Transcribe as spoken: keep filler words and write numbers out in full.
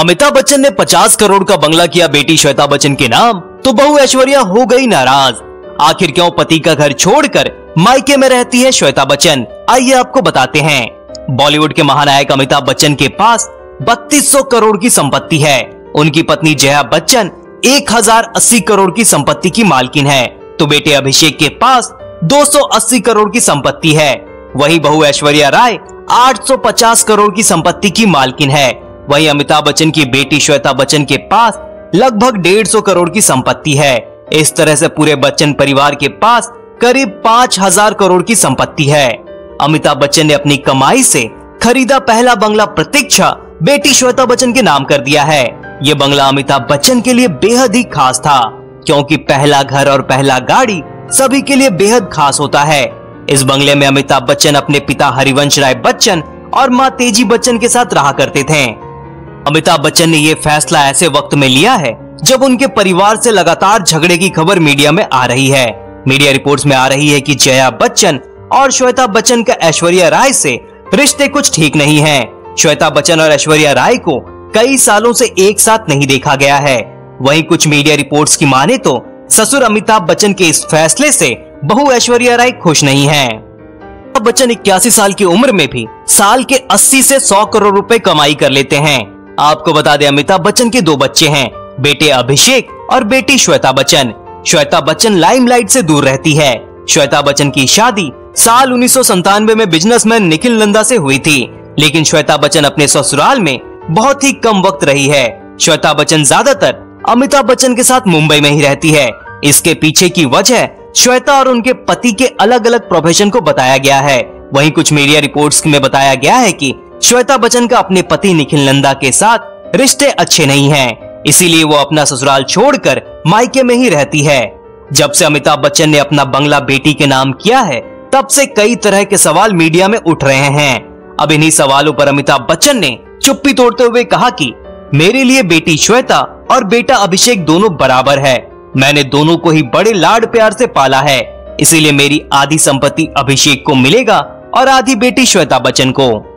अमिताभ बच्चन ने पचास करोड़ का बंगला किया बेटी श्वेता बच्चन के नाम, तो बहू ऐश्वर्या हो गई नाराज। आखिर क्यों पति का घर छोड़कर मायके में रहती है श्वेता बच्चन, आइए आपको बताते हैं। बॉलीवुड के महानायक अमिताभ बच्चन के पास बत्तीस सौ करोड़ की संपत्ति है। उनकी पत्नी जया बच्चन एक हजार अस्सी करोड़ की संपत्ति की मालकिन है, तो बेटे अभिषेक के पास दो सौ अस्सी करोड़ की संपत्ति है। वहीं बहू ऐश्वर्या राय आठ सौ पचास करोड़ की संपत्ति की मालकिन है। वहीं अमिताभ बच्चन की बेटी श्वेता बच्चन के पास लगभग डेढ़ सौ करोड़ की संपत्ति है। इस तरह से पूरे बच्चन परिवार के पास करीब पांच हजार करोड़ की संपत्ति है। अमिताभ बच्चन ने अपनी कमाई से खरीदा पहला बंगला प्रतीक्षा बेटी श्वेता बच्चन के नाम कर दिया है। ये बंगला अमिताभ बच्चन के लिए बेहद ही खास था, क्योंकि पहला घर और पहला गाड़ी सभी के लिए बेहद खास होता है। इस बंगले में अमिताभ बच्चन अपने पिता हरिवंश राय बच्चन और मां तेजी बच्चन के साथ रहा करते थे। अमिताभ बच्चन ने यह फैसला ऐसे वक्त में लिया है जब उनके परिवार से लगातार झगड़े की खबर मीडिया में आ रही है। मीडिया रिपोर्ट्स में आ रही है कि जया बच्चन और श्वेता बच्चन का ऐश्वर्या राय से रिश्ते कुछ ठीक नहीं हैं। श्वेता बच्चन और ऐश्वर्या राय को कई सालों से एक साथ नहीं देखा गया है। वहीं कुछ मीडिया रिपोर्ट्स की माने तो ससुर अमिताभ बच्चन के इस फैसले से बहू ऐश्वर्या राय खुश नहीं है। अमिताभ बच्चन इक्यासी साल की उम्र में भी साल के अस्सी से सौ करोड़ रुपए कमाई कर लेते हैं। आपको बता दें, अमिताभ बच्चन के दो बच्चे हैं, बेटे अभिषेक और बेटी श्वेता बच्चन। श्वेता बच्चन लाइमलाइट से दूर रहती है। श्वेता बच्चन की शादी साल उन्नीस सौ संतानवे में बिजनेसमैन निखिल नंदा से हुई थी, लेकिन श्वेता बच्चन अपने ससुराल में बहुत ही कम वक्त रही है। श्वेता बच्चन ज्यादातर अमिताभ बच्चन के साथ मुंबई में ही रहती है। इसके पीछे की वजह श्वेता और उनके पति के अलग अलग प्रोफेशन को बताया गया है। वहीं कुछ मीडिया रिपोर्ट्स में बताया गया है कि श्वेता बच्चन का अपने पति निखिल नंदा के साथ रिश्ते अच्छे नहीं हैं, इसीलिए वो अपना ससुराल छोड़कर मायके में ही रहती है। जब से अमिताभ बच्चन ने अपना बंगला बेटी के नाम किया है, तब से कई तरह के सवाल मीडिया में उठ रहे हैं। अब इन्हीं सवालों पर अमिताभ बच्चन ने चुप्पी तोड़ते हुए कहा कि मेरे लिए बेटी श्वेता और बेटा अभिषेक दोनों बराबर है। मैंने दोनों को ही बड़े लाड प्यार से पाला है, इसीलिए मेरी आधी संपत्ति अभिषेक को मिलेगा और आधी बेटी श्वेता बच्चन को।